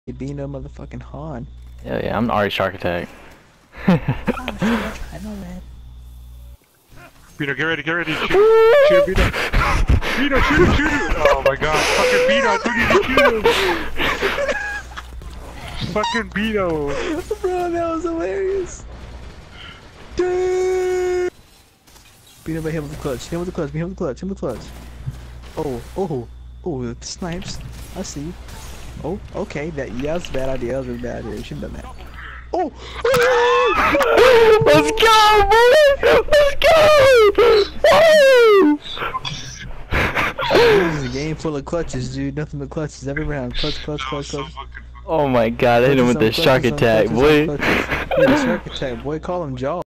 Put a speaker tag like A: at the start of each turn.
A: You beat no motherfucking Han.
B: Yeah, I'm already Shark Attack.
A: Oh, shit, I know that.
C: Vito, get ready, shoot him, Vito. Vito, shoot him! Oh my god, fucking Vito, dude, you shoot him! Fucking Vito!
A: Bro, that was hilarious. Dude! Beat him by him with the clutch, him with the clutch, him with the clutch, him with the clutch. Oh, snipes. I see. Oh, okay, that was a bad idea, that was a bad idea, you shouldn't have done that. Oh!
B: Let's go, boy! Let's go!
A: This is a game full of clutches, dude. Nothing but clutches every round. Clutch.
B: Oh my god, I hit him with the Shark Attack, boy.
A: Yeah, the Shark Attack, boy. Call him Jaws.